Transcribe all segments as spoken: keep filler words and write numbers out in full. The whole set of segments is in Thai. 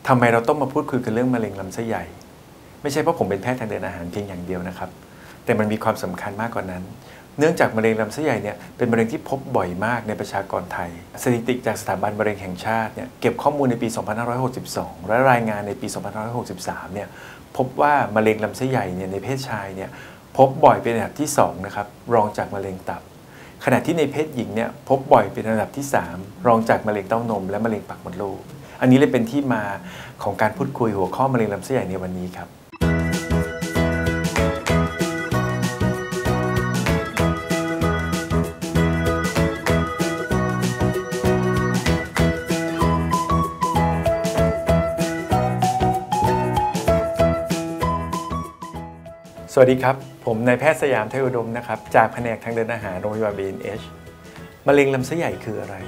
ทำไมเราต้องมาพูดคุยกันเรื่องมะเร็งลำไส้ใหญ่ไม่ใช่เพราะผมเป็นแพทย์ทางเดินอาหารเพียงอย่างเดียวนะครับแต่มันมีความสำคัญมากกว่านั้นเนื่องจากมะเร็งลำไส้ใหญ่เนี่ยเป็นมะเร็งที่พบบ่อยมากในประชากรไทยสถิติจากสถาบันมะเร็งแห่งชาติเนี่ยเก็บข้อมูลในปี สองพันห้าร้อยหกสิบสอง และรายงานในปี สองพันห้าร้อยหกสิบสาม เนี่ยพบว่ามะเร็งลำไส้ใหญ่เนี่ยในเพศชายเนี่ยพบบ่อยเป็นอันดับที่สองนะครับรองจากมะเร็งตับขณะที่ในเพศหญิงเนี่ยพบบ่อยเป็นอันดับที่สามรองจากมะเร็งเต้านมและมะเร็งปากมดลูกอันนี้เลยเป็นที่มาของการพูดคุยหัวข้อมะเร็งลำไส้ใหญ่ในวันนี้ครับสวัสดีครับผมนายแพทย์สยามไทยอุดมนะครับจากแผนกทางเดินอาหารโรงพยาบาล บี เอ็น เอช มะเร็งลำไส้ใหญ่คืออะไร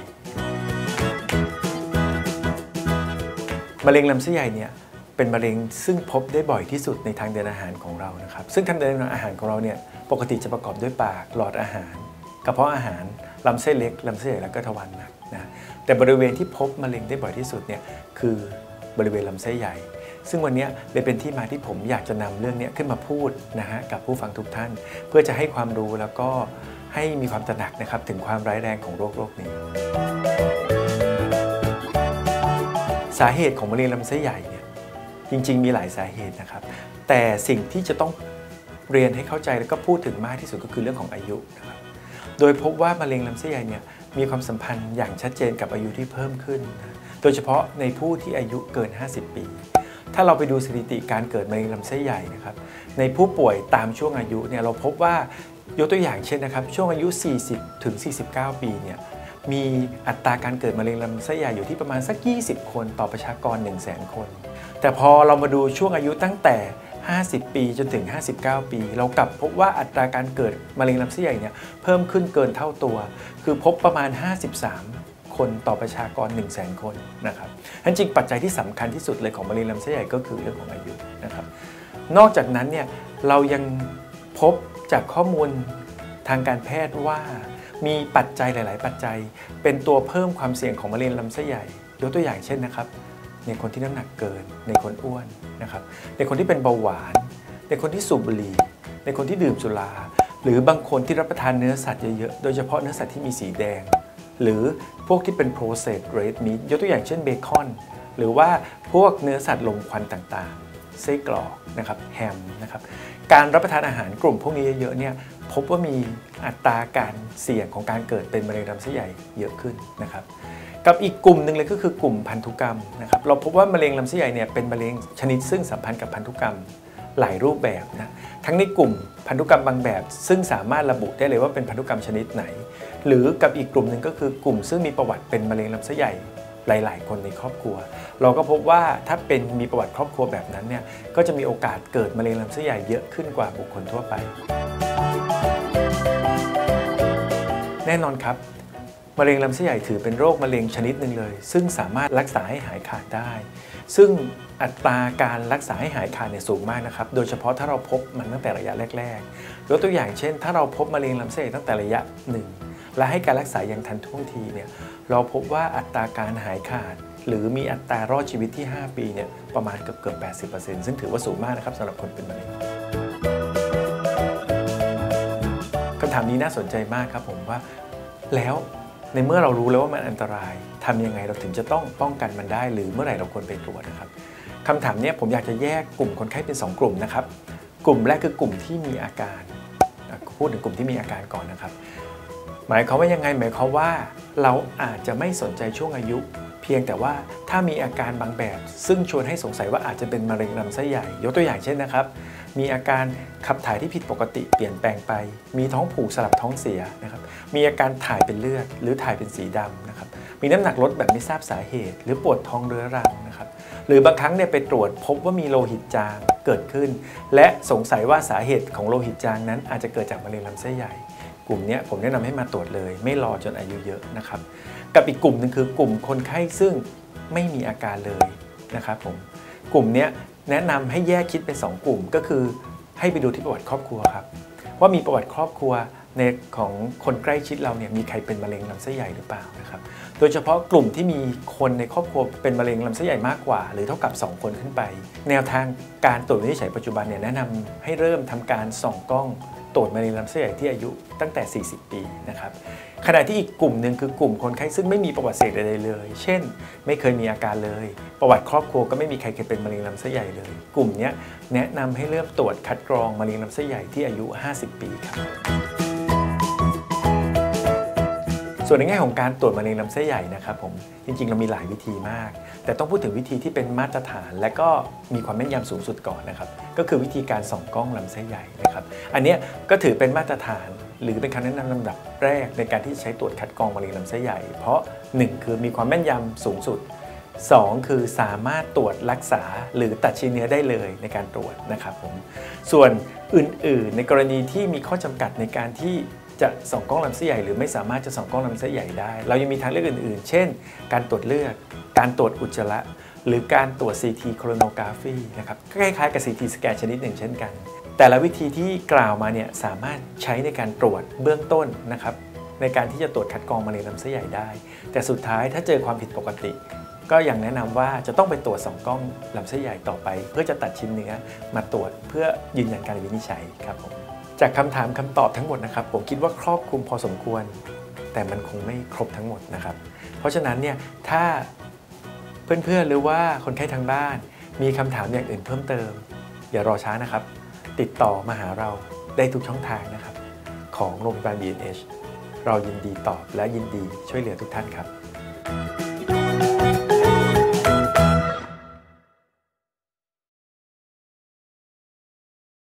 มะเร็งลำไส้ใหญ่เนี่ยเป็นมะเร็งซึ่งพบได้บ่อยที่สุดในทางเดินอาหารของเรานะครับซึ่งทางเดินอาหารของเราเนี่ยปกติจะประกอบด้วยปากหลอดอาหารกระเพาะอาหารลำไส้เล็กลำไส้ใหญ่และก็ทวารหนักนะแต่บริเวณที่พบมะเร็งได้บ่อยที่สุดเนี่ยคือบริเวณลำไส้ใหญ่ซึ่งวันนี้เลยเป็นที่มาที่ผมอยากจะนำเรื่องนี้ขึ้นมาพูดนะฮะกับผู้ฟังทุกท่านเพื่อจะให้ความรู้แล้วก็ให้มีความตระหนักนะครับถึงความร้ายแรงของโรคโรคนี้สาเหตุของมะเร็งลำไส้ใหญ่เนี่ยจริงๆมีหลายสาเหตุนะครับแต่สิ่งที่จะต้องเรียนให้เข้าใจแล้วก็พูดถึงมากที่สุดก็คือเรื่องของอายุนะครับโดยพบว่ามะเร็งลำไส้ใหญ่เนี่ยมีความสัมพันธ์อย่างชัดเจนกับอายุที่เพิ่มขึ้นนะโดยเฉพาะในผู้ที่อายุเกินห้าสิบปีถ้าเราไปดูสถิติการเกิดมะเร็งลำไส้ใหญ่นะครับในผู้ป่วยตามช่วงอายุเนี่ยเราพบว่ายกตัวอย่างเช่นนะครับช่วงอายุสี่สิบถึงสี่สิบเก้าปีเนี่ยมีอัตราการเกิดมะเร็งลำไส้ใหญ่อยู่ที่ประมาณสักยี่สิบคนต่อประชากร หนึ่งแสน คนแต่พอเรามาดูช่วงอายุตั้งแต่ห้าสิบปีจนถึงห้าสิบเก้าปีเรากลับพบว่าอัตราการเกิดมะเร็งลำไส้ใหญ่เนี่ยเพิ่มขึ้นเกินเท่าตัวคือพบประมาณห้าสิบสามคนต่อประชากร หนึ่งแสน คนนะครับทั้งจริงปัจจัยที่สำคัญที่สุดเลยของมะเร็งลำไส้ใหญ่ก็คือเรื่องของอายุนะครับนอกจากนั้นเนี่ยเรายังพบจากข้อมูลทางการแพทย์ว่ามีปัจจัยหลายๆปัจจัยเป็นตัวเพิ่มความเสี่ยงของมะเร็งลำไส้ใหญ่ยกตัวอย่างเช่นนะครับในคนที่น้ำหนักเกินในคนอ้วนนะครับในคนที่เป็นเบาหวานในคนที่สูบบุหรี่ในคนที่ดื่มสุราหรือบางคนที่รับประทานเนื้อสัตว์เยอะๆโดยเฉพาะเนื้อสัตว์ที่มีสีแดงหรือพวกที่เป็น processed red meat ยกตัวอย่างเช่นเบคอนหรือว่าพวกเนื้อสัตว์ลมควันต่างๆไส้กรอกนะครับแฮมนะครับการรับประทานอาหารกลุ่มพวกนี้เยอะๆเนี่ยพบว่ามีอัตราการเสี่ยงของการเกิดเป็นมะเร็งลำไส้ใหญ่เยอะขึ้นนะครับกับอีกกลุ่มหนึ่งเลยก็คือกลุ่มพันธุกรรมนะครับเราพบว่ามะเร็งลำไส้ใหญ่เนี่ยเป็นมะเร็งชนิดซึ่งสัมพันธ์กับพันธุกรรมหลายรูปแบบนะทั้งในกลุ่มพันธุกรรมบางแบบซึ่งสามารถระบุได้เลยว่าเป็นพันธุกรรมชนิดไหนหรือกับอีกกลุ่มหนึ่งก็คือกลุ่มซึ่งมีประวัติเป็นมะเร็งลำไส้ใหญ่หลายๆคนในครอบครัวเราก็พบว่าถ้าเป็นมีประวัติครอบครัวแบบนั้นเนี่ยก็จะมีโอกาสเกิดมะเร็งลำไส้ใหญ่เยอะขึ้นกว่าบุคคลทั่วไปแน่นอนครับมะเร็งลำไส้ใหญ่ถือเป็นโรคมะเร็งชนิดหนึ่งเลยซึ่งสามารถรักษาให้หายขาดได้ซึ่งอัตราการรักษาให้หายขาดเนี่ยสูงมากนะครับโดยเฉพาะถ้าเราพบมันตั้งแต่ระยะแรกๆยกตัวอย่างเช่นถ้าเราพบมะเร็งลำไส้ใหญ่ตั้งแต่ระยะหนึ่งและให้การรักษาอย่างทันท่วงทีเนี่ยเราพบว่าอัตราการหายขาดหรือมีอัตรารอดชีวิตที่ห้าปีเนี่ยประมาณเกือบเกือบ แปดสิบเปอร์เซ็นต์ ซึ่งถือว่าสูงมากนะครับสำหรับคนเป็นมะเร็งคำถามนี้น่าสนใจมากครับผมว่าแล้วในเมื่อเรารู้แล้วว่ามันอันตรายทำยังไงเราถึงจะต้องป้องกันมันได้หรือเมื่อไหร่เราควรไปตรวจนะครับคำถามนี้ผมอยากจะแยกกลุ่มคนไข้เป็นสองกลุ่มนะครับกลุ่มแรกคือกลุ่มที่มีอาการพูดถึงกลุ่มที่มีอาการก่อนนะครับหมายความว่ายังไงหมายความว่าเราอาจจะไม่สนใจช่วงอายุเพียงแต่ว่าถ้ามีอาการบางแบบซึ่งชวนให้สงสัยว่าอาจจะเป็นมะเร็งลำไส้ใหญ่ยกตัวอย่างเช่นนะครับมีอาการขับถ่ายที่ผิดปกติเปลี่ยนแปลงไปมีท้องผูกสลับท้องเสียนะครับมีอาการถ่ายเป็นเลือดหรือถ่ายเป็นสีดำนะครับมีน้ำหนักลดแบบไม่ทราบสาเหตุหรือปวดท้องเรื้อรังนะครับหรือบางครั้งเนี่ยไปตรวจพบว่ามีโลหิตจางเกิดขึ้นและสงสัยว่าสาเหตุของโลหิตจางนั้นอาจจะเกิดจากมะเร็งลำไส้ใหญ่กลุ่มนี้ผมแนะนำให้มาตรวจเลยไม่รอจนอายุเยอะนะครับกับอีกกลุ่มหนึ่งคือกลุ่มคนไข้ซึ่งไม่มีอาการเลยนะครับผมกลุ่มนี้แนะนำให้แยกคิดเป็นสองกลุ่มก็คือให้ไปดูที่ประวัติครอบครัวครับว่ามีประวัติครอบครัวในของคนใกล้ชิดเราเนี่ยมีใครเป็นมะเร็งลำไส้ใหญ่หรือเปล่านะครับโดยเฉพาะกลุ่มที่มีคนในครอบครัวเป็นมะเร็งลำไส้ใหญ่มากกว่าหรือเท่ากับสองคนขึ้นไปแนวทางการตรวจวินิจฉัยปัจจุบันเนี่ยแนะนำให้เริ่มทำการส่องกล้องตรวจมะเร็งลำไส้ใหญ่ที่อายุตั้งแต่สี่สิบปีนะครับขณะที่อีกกลุ่มหนึ่งคือกลุ่มคนไข้ซึ่งไม่มีประวัติเสี่ยงใดๆเลยเช่นไม่เคยมีอาการเลยประวัติครอบครัวก็ไม่มีใครเคยเป็นมะเร็งลำไส้ใหญ่เลยกลุ่มนี้แนะนำให้เริ่มตรวจคัดกรองมะเร็งลำไส้ใหญ่ที่อายุห้าสิบปีครับส่วนในแง่ของการตรวจมะเร็งลำไส้ใหญ่นะครับผมจริงๆเรามีหลายวิธีมากแต่ต้องพูดถึงวิธีที่เป็นมาตรฐานและก็มีความแม่นยำสูงสุดก่อนนะครับก็คือวิธีการส่องกล้องลำไส้ใหญ่นะครับอันนี้ก็ถือเป็นมาตรฐานหรือเป็นคำแนะนำลำดับแรกในการที่จะใช้ตรวจคัดกรองมะเร็งลำไส้ใหญ่เพราะหนึ่งคือมีความแม่นยำสูงสุดสองคือสามารถตรวจรักษาหรือตัดชิ้นเนื้อได้เลยในการตรวจนะครับผมส่วนอื่นๆในกรณีที่มีข้อจำกัดในการที่จะส่องกล้องลำไส้ใหญ่หรือไม่สามารถจะส่องกล้องลำไส้ใหญ่ได้เรายังมีทางเลือกอื่นๆเช่นการตรวจเลือดการตรวจอุจจาระหรือการตรวจ ซี ที Coronography นะครับคล้ายๆกับ ซี ที สแกนชนิดหนึ่งเช่นกันแต่ละวิธีที่กล่าวมาเนี่ยสามารถใช้ในการตรวจเบื้องต้นนะครับในการที่จะตรวจคัดกรองมะเร็งลำไส้ใหญ่ได้แต่สุดท้ายถ้าเจอความผิดปกติก็ยังแนะนำว่าจะต้องไปตรวจส่องกล้องลำไส้ใหญ่ต่อไปเพื่อจะตัดชิ้นเนื้อมาตรวจเพื่อยืนยันการวินิจฉัยครับผมจากคำถามคำตอบทั้งหมดนะครับผมคิดว่าครอบคลุมพอสมควรแต่มันคงไม่ครบทั้งหมดนะครับเพราะฉะนั้นเนี่ยถ้าเพื่อนๆหรือว่าคนไข้ทางบ้านมีคำถามอย่างอื่นเพิ่มเติมอย่ารอช้านะครับติดต่อมาหาเราได้ทุกช่องทางนะครับของโรงพยาบาล บี เอ็น เอช เรายินดีตอบและยินดีช่วยเหลือทุกท่านครับ